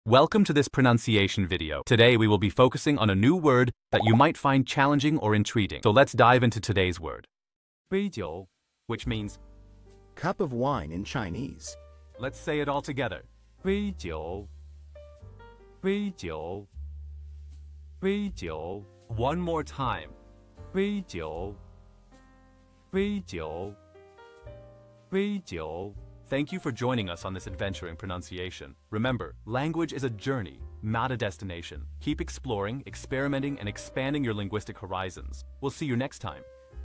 Welcome to this pronunciation video. Today we will be focusing on a new word that you might find challenging or intriguing. So let's dive into today's word. 杯酒, which means cup of wine in Chinese. Let's say it all together. 杯酒,杯酒,杯酒. One more time. 杯酒,杯酒,杯酒. Thank you for joining us on this adventure in pronunciation. Remember, language is a journey, not a destination. Keep exploring, experimenting, and expanding your linguistic horizons. We'll see you next time.